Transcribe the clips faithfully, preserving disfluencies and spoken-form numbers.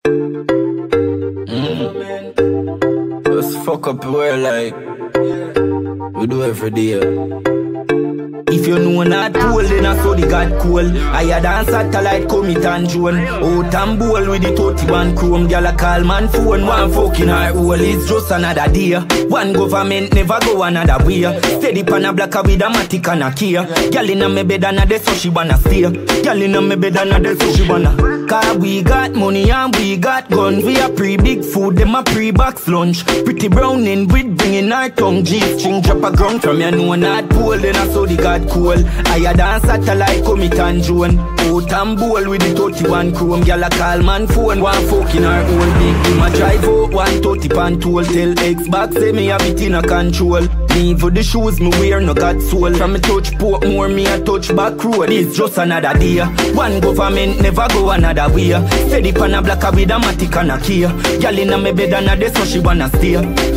Mm. Just fuck up where like we do every day. If you know not cool, then I saw the God cool. I had dance satellite, come it and join. Out and bowl with the thirty-one chrome. Girl a call man phone, one fucking her hole. It's just another day. One government never go another way. Steady pan a black with a matic and a kia. Girl in a me bed and a de so she wanna stay. Girl in a me bed and a de so she wanna. Cause we got money and we got guns. We a pre-big food, them a pre-box lunch. Pretty browning with bringing our tongue. G-string drop a ground from you know not cool. Then I saw the God cool. I had dance satellite, come it and join. Out and bowl with the thirty-one chrome. Girl a call man phone, one fucking her old big. Him a drive out, one thirty pan tool. Tell Xbox say me have it in a control. Me for the shoes me wear no got soul. From me touch port more, me a touch back road. It's just another day. One government never go another way. Steady pan a black with a matic and a kia. Girl in a me bed and a de so she wanna stay.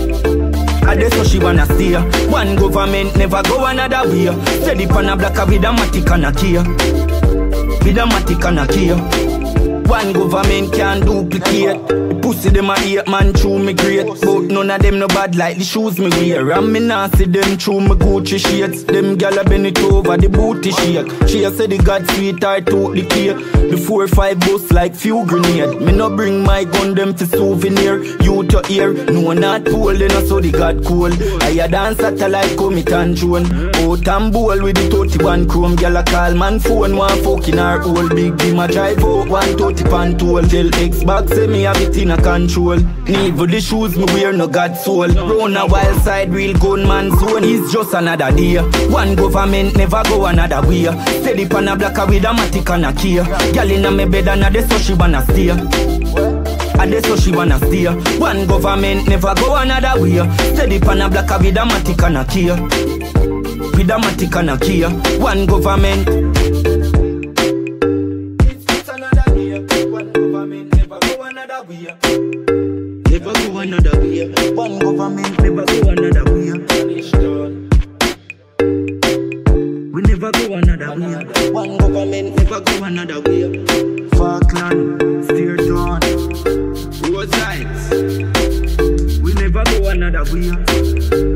A de so she wanna stay. One government never go another way. Steady pan a black with a matic and a kia. With a matic and a kia. One government can't duplicate. The pussy them a hate man true me great. But none of them no bad like the shoes me wear. And me nah see them true me Gucci shades. Them gyal a bend it over the booty shake. She a say the God sweetheart took the cake. The four five bust like few grenade. Me no bring my gun them for souvenir. You to ear, no not cool. Then I saw the God cool. I a dance satellite come it and join. Out and bowl with the thirty-one chrome. Gyal a call man phone, one fucking her old big beam a drive out one thirty pan tool. Tell Xbox say me have it in a control. Need for the shoes me wear no God soul. Round a wild side real gunman zone. It's just another day. One government never go another way. Steady pan a black with a matic and a kia. Girl in a me bed and a de so she wanna stay. A de so she wanna stay. One government never go another way. Steady pan a black with a matic and a kia. With a matic and a kia. One government. Never go another way. One government never go another way. We never go another way. One government never go another way. Falkland, steer down. Road sides. We never go another way.